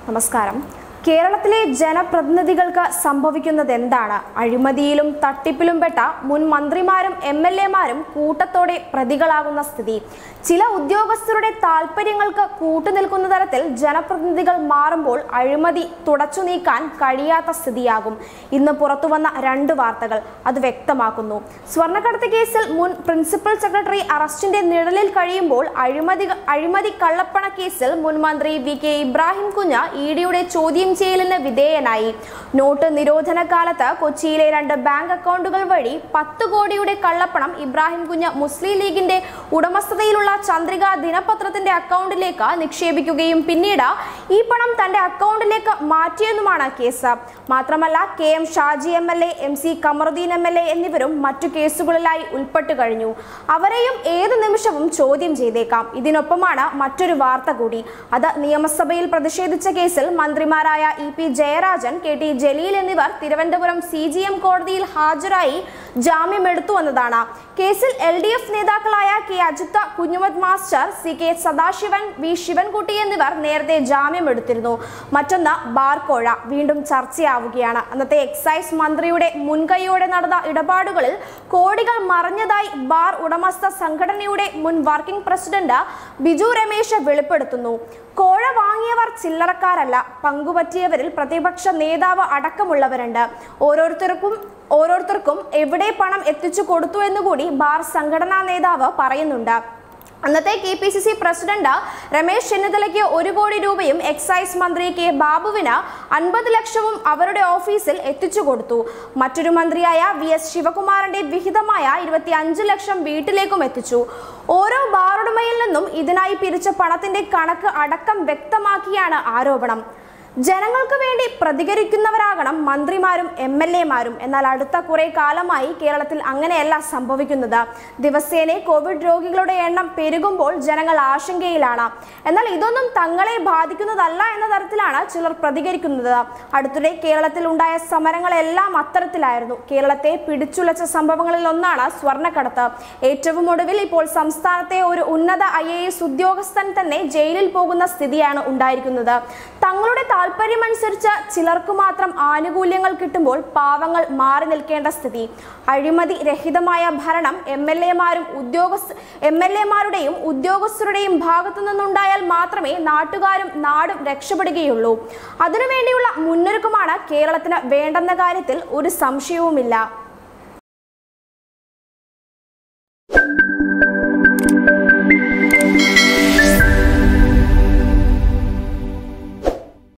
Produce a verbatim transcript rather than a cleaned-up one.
നമസ്കാരം. കേരളത്തിലെ ജനപ്രതിനിധികൾക്ക് സംഭവിക്കുന്നത് എന്താണ്? അഴിമതിയിലും തട്ടിപ്പിലും പെട്ട മുൻ മന്ത്രിമാരും എം എൽ എമാരും കൂട്ടത്തോടെ പ്രതികളാകുന്ന സ്ഥിതി. ചില ഉദ്യോഗസ്ഥരുടെ താൽപ്പര്യങ്ങൾക്ക് കൂട്ടുനിൽക്കുന്ന തരത്തിൽ ജനപ്രതിനിധികൾ മാറുമ്പോൾ അഴിമതി തുടച്ചു നീക്കാൻ കഴിയാത്ത സ്ഥിതിയാകും. ഇന്ന് പുറത്തുവന്ന രണ്ട് വാർത്തകൾ അത് വ്യക്തമാക്കുന്നു. സ്വർണ്ണക്കടത്ത് കേസിൽ മുൻ പ്രിൻസിപ്പൽ സെക്രട്ടറി അറസ്റ്റിന്റെ നിഴലിൽ കഴിയുമ്പോൾ അഴിമതി അഴിമതി കള്ളപ്പണ കേസിൽ മുൻ മന്ത്രി വി കെ ഇബ്രാഹിം കുഞ്ഞ് ഇ ഡിയുടെ ചോദ്യം ചെയ്യലിന് വിധേയനായി. നോട്ട് നിരോധന കാലത്ത് കൊച്ചിയിലെ രണ്ട് ബാങ്ക് അക്കൗണ്ടുകൾ വഴി പത്ത് കോടിയുടെ കള്ളപ്പണം ഇബ്രാഹിം കുഞ്ഞ് മുസ്ലിം ലീഗിന്റെ ഉടമസ്ഥതയിലുള്ള ചന്ദ്രിക ദിനപത്രത്തിന്റെ അക്കൗണ്ടിലേക്ക് നിക്ഷേപിക്കുകയും പിന്നീട് ഈ പണം തന്റെ അക്കൗണ്ടിലേക്ക് മാറ്റിയെന്നുമാണ് കേസ്. മാത്രമല്ല K M Shaji M L A, M C Kamaruddin M L A എന്നിവരും മറ്റു കേസുകളിലായി ഉൾപ്പെട്ടു കഴിഞ്ഞു. അവരെയും ഏത് നിമിഷവും ചോദ്യം ചെയ്തേക്കാം. ഇതിനൊപ്പമാണ് മറ്റൊരു വാർത്ത കൂടി. അത് നിയമസഭയിൽ പ്രതിഷേധിച്ച കേസിൽ മന്ത്രിമാരായ E P Jayarajan, K T Jaleel എന്നിവർ തിരുവനന്തപുരം സി ജി എം കോടതിയിൽ ഹാജരായി ജാമ്യമെടുത്തു എന്നതാണ്. കേസിൽ എൽ ഡി എഫ് നേതാക്കളായ K Ajitha, Kunhammed master, C K Sadasivan, V Sivankutty എന്നിവർ നേരത്തെ ജാമ്യമെടുത്തിരുന്നു. മറ്റൊന്ന് ബാർക്കോഴ വീണ്ടും ചർച്ചയാവുകയാണ്. അന്നത്തെ എക്സൈസ് മന്ത്രിയുടെ മുൻകൈയോടെ നടന്ന ഇടപാടുകളിൽ കോടികൾ മറഞ്ഞതായി ബാർ ഉടമസ്ഥ സംഘടനയുടെ മുൻ വർക്കിംഗ് പ്രസിഡന്റ് ബിജു രമേശ് വെളിപ്പെടുത്തുന്നു. കോഴ വാങ്ങിയവർ ചില്ലറക്കാരല്ല, പങ്കുപറ്റിയവരിൽ പ്രതിപക്ഷ നേതാവ് അടക്കമുള്ളവരുണ്ട്. ഓരോരുത്തർക്കും ഓരോരുത്തർക്കും എവിടെ പണം എത്തിച്ചു കൊടുത്തു എന്നുകൂടി ബാർ സംഘടനാ നേതാവ് പറയുന്നുണ്ട്. അന്നത്തെ K P C C president Ramesh ചെന്നിത്തലയ്ക്ക് ഒരു കോടി രൂപയും എക്സൈസ് മന്ത്രി കെ ബാബുവിന് അൻപത് ലക്ഷവും അവരുടെ ഓഫീസിൽ എത്തിച്ചു കൊടുത്തു. മറ്റൊരു മന്ത്രിയായ വി എസ് ശിവകുമാറിന്റെ വിഹിതമായ ഇരുപത്തി അഞ്ച് ലക്ഷം വീട്ടിലേക്കും എത്തിച്ചു. ഓരോ ബാറുടമയിൽ നിന്നും ഇതിനായി പിരിച്ച പണത്തിന്റെ കണക്ക് അടക്കം വ്യക്തമാക്കിയാണ് ആരോപണം. ജനങ്ങൾക്ക് വേണ്ടി പ്രതികരിക്കുന്നവരാകണം മന്ത്രിമാരും എം എൽ എമാരും. എന്നാൽ അടുത്ത കുറെ കാലമായി കേരളത്തിൽ അങ്ങനെയല്ല സംഭവിക്കുന്നത്. ദിവസേന കോവിഡ് രോഗികളുടെ എണ്ണം പെരുകുമ്പോൾ ജനങ്ങൾ ആശങ്കയിലാണ്. എന്നാൽ ഇതൊന്നും തങ്ങളെ ബാധിക്കുന്നതല്ല എന്ന തരത്തിലാണ് ചിലർ പ്രതികരിക്കുന്നത്. അടുത്തിടെ കേരളത്തിൽ ഉണ്ടായ സമരങ്ങളെല്ലാം അത്തരത്തിലായിരുന്നു. കേരളത്തെ പിടിച്ചുലച്ച സംഭവങ്ങളിൽ ഒന്നാണ് സ്വർണ്ണക്കടത്ത്. ഏറ്റവും ഒടുവിൽ ഇപ്പോൾ സംസ്ഥാനത്തെ ഒരു ഉന്നത ഐ എ എസ് ഉദ്യോഗസ്ഥൻ തന്നെ ജയിലിൽ പോകുന്ന സ്ഥിതിയാണ് ഉണ്ടായിരിക്കുന്നത്. തങ്ങളുടെ താല്പര്യമനുസരിച്ച് ചിലർക്ക് മാത്രം ആനുകൂല്യങ്ങൾ കിട്ടുമ്പോൾ പാവങ്ങൾ മാറി നിൽക്കേണ്ട സ്ഥിതി. അഴിമതി രഹിതമായ ഭരണം എം എൽ എമാരും ഉദ്യോഗസ്ഥ എം എൽ എമാരുടെയും ഉദ്യോഗസ്ഥരുടെയും ഭാഗത്തു നിന്നുണ്ടായാൽ മാത്രമേ നാട്ടുകാരും നാടും രക്ഷപ്പെടുകയുള്ളൂ. അതിനുവേണ്ടിയുള്ള മുന്നൊരുക്കമാണ് കേരളത്തിന് വേണ്ടെന്ന കാര്യത്തിൽ ഒരു സംശയവുമില്ല.